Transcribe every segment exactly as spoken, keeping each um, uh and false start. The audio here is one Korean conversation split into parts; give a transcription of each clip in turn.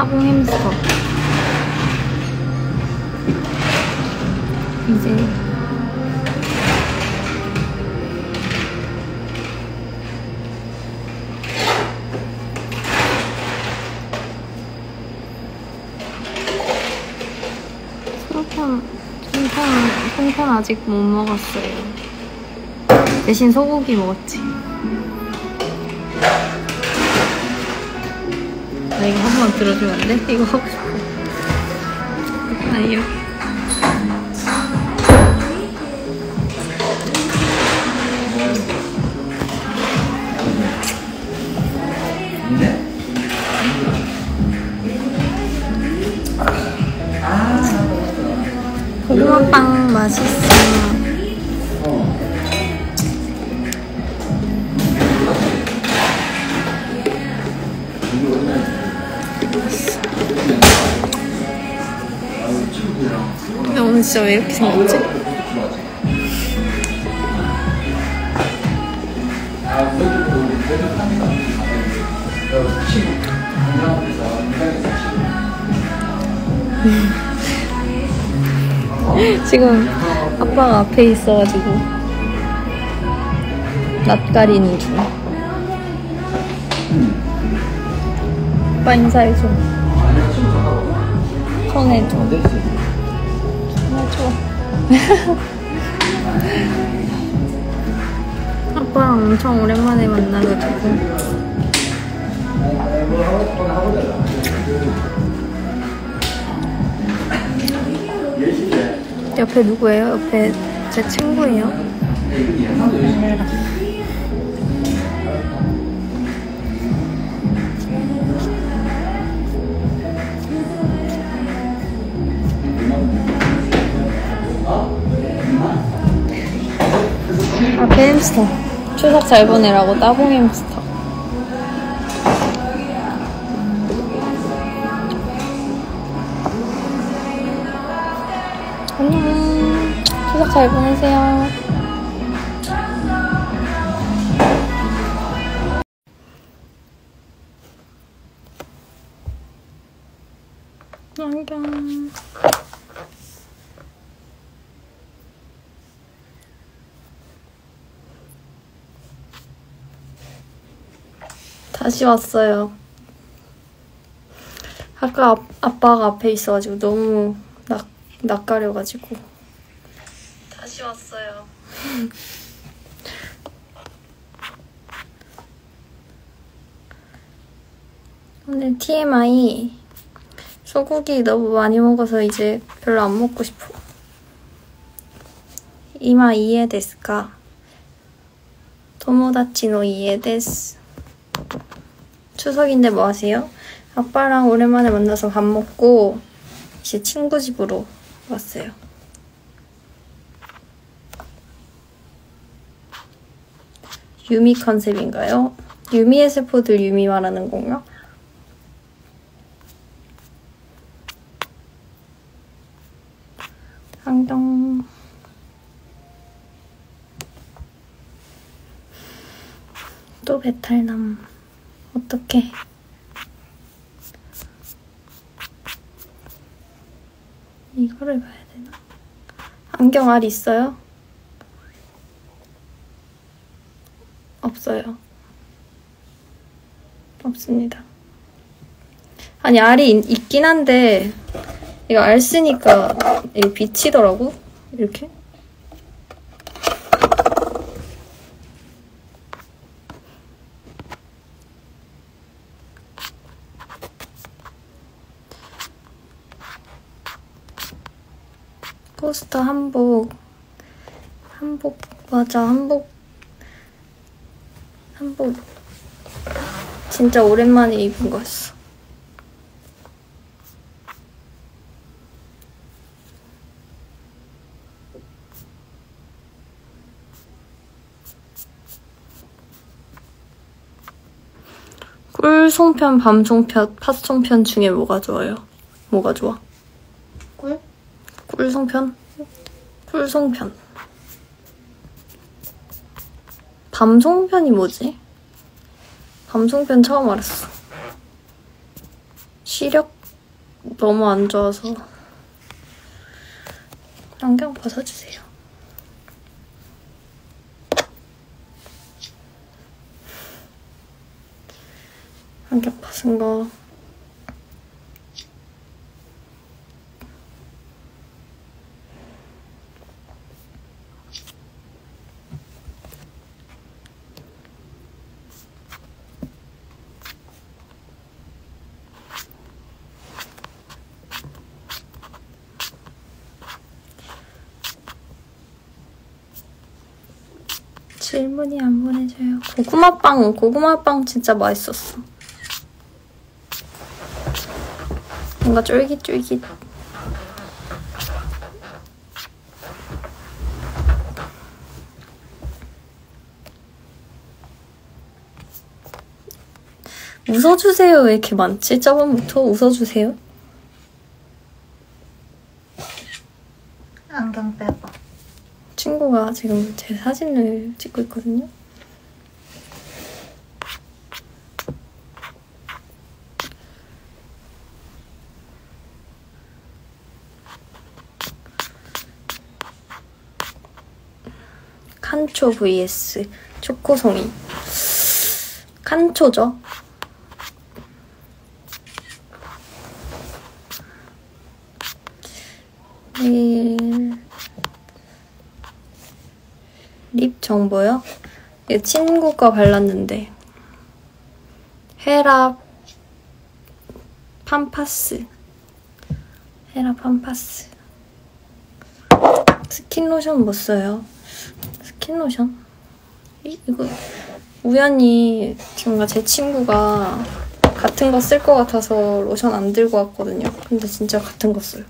따봉 햄스터. 이제 송편, 송편, 송편 아직 못 먹었어요. 대신 소고기 먹었지. 나 이거 한 번 들어주면 안 돼? 이거 하고 싶어. 나 이렇게. 고구마빵 맛있어. 야, 오늘 진짜 왜 이렇게 생겼지? 지금 아빠가 앞에 있어가지고 낯가리는 중. 아빠 인사해줘. 손해줘. 손해줘. 아빠랑 엄청 오랜만에 만나가지고 옆에 누구예요? 옆에 제 친구예요? 앞에 햄스터. 추석 잘 보내라고 따봉 햄스터. 안녕. 추석 잘 보내세요. 안녕. 다시 왔어요. 아까 아, 아빠가 앞에 있어가지고 너무 낯, 낯가려가지고 다시 왔어요. 오늘 티엠아이 소고기 너무 많이 먹어서 이제 별로 안 먹고 싶어. 이마 이해 데스까? 토모다치 노 이해 데스. 추석인데 뭐 하세요? 아빠랑 오랜만에 만나서 밥 먹고 이제 친구 집으로 왔어요. 유미 컨셉인가요? 유미의 세포들 유미 말하는 건가? 안녕. 또 배탈남. 어떡해. 이거를 봐야 되나? 안경 알 있어요? 없어요. 없습니다. 아니 알이 있긴 한데 이거 알 쓰니까 이게 비치더라고? 이렇게? 포스터 한복 한복 맞아 한복 한복 진짜 오랜만에 입은 거였어. 꿀 송편, 밤 송편, 팥 송편 중에 뭐가 좋아요? 뭐가 좋아? 꿀? 꿀 송편? 꿀 송편. 밤 송편이 뭐지? 밤 송편 처음 알았어. 시력 너무 안 좋아서 안경 벗어주세요. 안경 벗은 거 질문이 안 보내져요. 고구마빵, 고구마빵 진짜 맛있었어. 뭔가 쫄깃쫄깃. 웃어주세요 왜 이렇게 많지? 저번부터 웃어주세요. 안경 빼봐. 친구가 지금 제 사진을 찍고 있거든요. 칸초 vs 초코송이. 칸초죠. 네. 립 정보요? 이거 친구가 발랐는데 헤라 팜파스 헤라 팜파스 스킨로션 뭐 써요? 스킨로션? 이, 이거 우연히 뭔가 제 친구가 같은 거 쓸 것 같아서 로션 안 들고 왔거든요. 근데 진짜 같은 거 써요.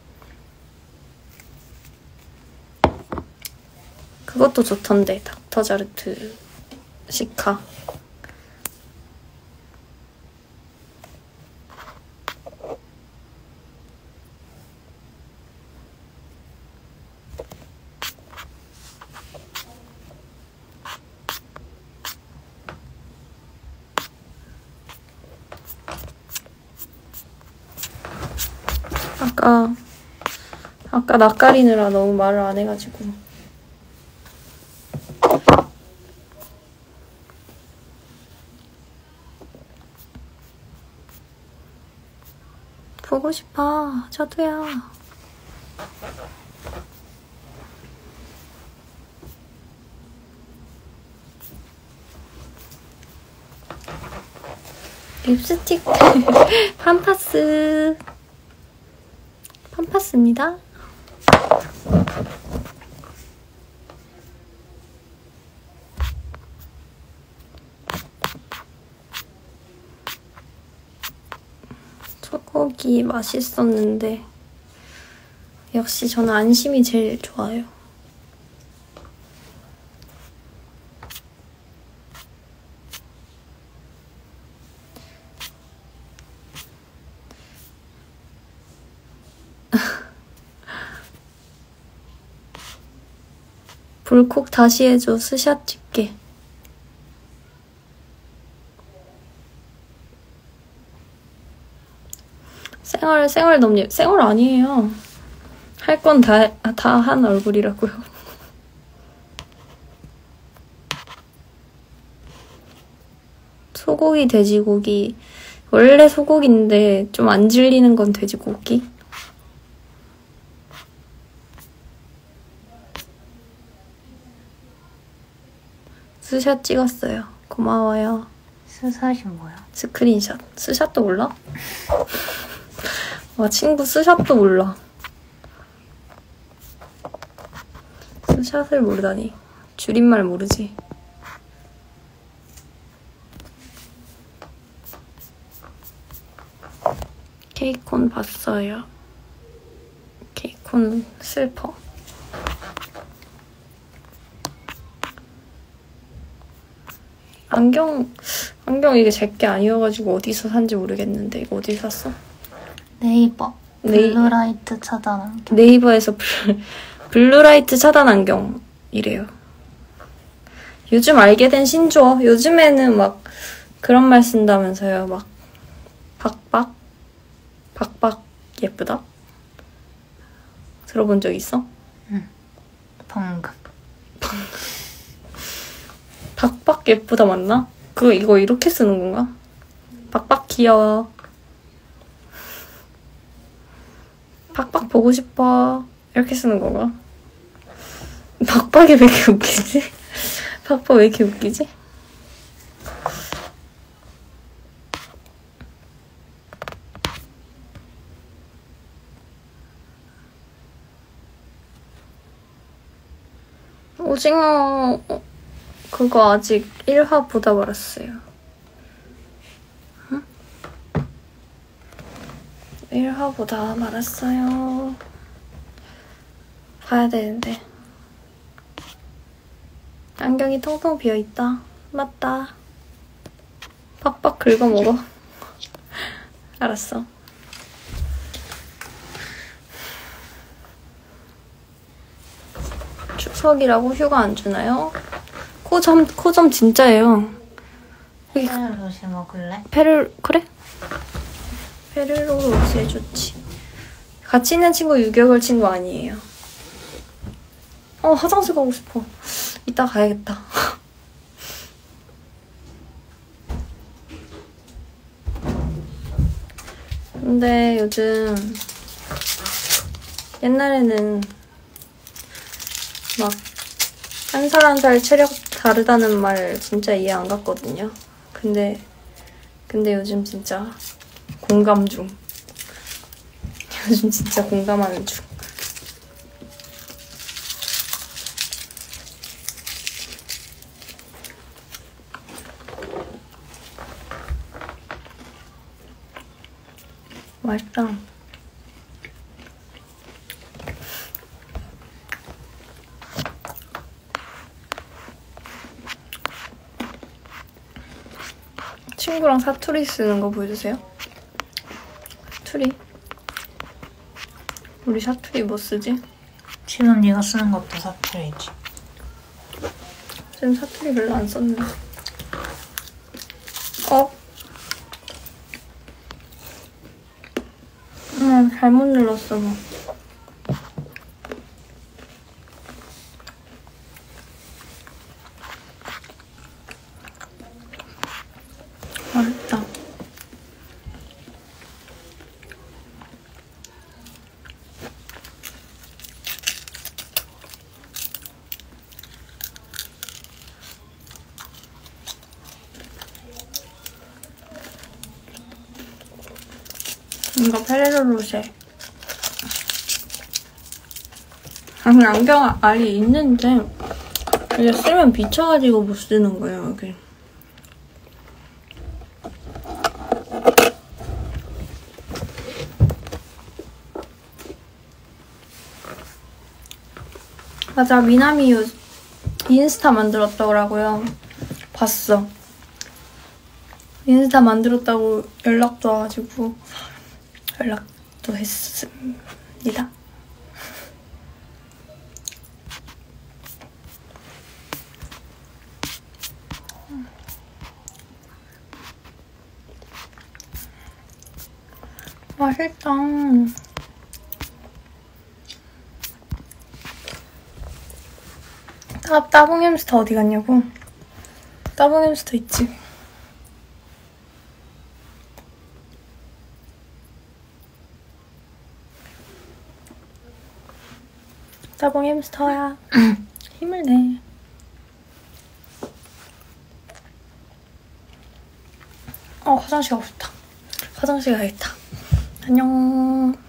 그것도 좋던데, 닥터자르트 시카. 아까 아까 낯가리느라 너무 말을 안 해가지고. 보고 싶어. 저도요. 립스틱 팜파스 팜파스입니다. 소고기 맛있었는데 역시 저는 안심이 제일 좋아요. 불콕 다시 해줘. 스샷 찍게. 쌩얼, 쌩얼 넘님. 쌩얼 아니에요. 할 건 다, 다 한 얼굴이라고요. 소고기, 돼지고기. 원래 소고기인데 좀 안 질리는 건 돼지고기. 스샷 찍었어요. 고마워요. 스샷이 뭐야? 스크린샷. 스샷도 몰라? 와, 친구 스샷도 몰라. 스샷을 모르다니. 줄임말 모르지. 케이콘 봤어요. 케이콘 슬퍼. 안경, 안경 이게 제게 아니어가지고 어디서 산지 모르겠는데 이거 어디서 샀어? 네이버. 네이... 블루라이트 차단 안경. 네이버에서 블, 블루라이트 차단 안경이래요. 요즘 알게 된 신조어. 요즘에는 막 그런 말 쓴다면서요. 막 박박? 박박 예쁘다? 들어본 적 있어? 응. 방금. 박박 예쁘다 맞나? 그 이거 이렇게 쓰는 건가? 박박 귀여워. 박박 보고 싶어. 이렇게 쓰는 건가? 박박이 왜 이렇게 웃기지? 박박 왜 이렇게 웃기지? 오징어 그거 아직 일 화 보다 말았어요. 응? 일 화 보다 말았어요. 봐야 되는데. 안경이 텅텅 비어있다. 맞다. 팍팍 긁어먹어. 알았어. 추석이라고 휴가 안 주나요? 코점, 코점 진짜예요. 페르로시 먹을래? 페르, 그래? 페르로 로스에 좋지. 같이 있는 친구 육 개월 친구 아니에요. 어, 화장실 가고 싶어. 이따 가야겠다. 근데 요즘 옛날에는 막 한 살 한 살 체력 다르다는 말 진짜 이해 안 갔거든요. 근데 근데 요즘 진짜 공감 중. 요즘 진짜 공감하는 중. 맛있다. 친구랑 사투리 쓰는 거 보여주세요. 사투리? 우리 사투리 뭐 쓰지? 지금 네가 쓰는 것도 사투리지. 지금 사투리 별로 안 썼는데. 어? 응, 잘못 눌렀어, 뭐. 맛있다. 이거 페레로 로쉐. 아니, 안경 알이 있는데 이게 쓰면 비쳐가지고 못 쓰는 거예요, 여기. 맞아, 미나미 요 인스타 만들었더라고요. 봤어. 인스타 만들었다고 연락도 와가지고 연락도 했습니다. 맛있다. 따, 따봉 햄스터 어디 갔냐고? 따봉 햄스터 있지. 따봉 햄스터야. 힘을 내. 어, 화장실 가고 싶다. 화장실 가야겠다. 안녕.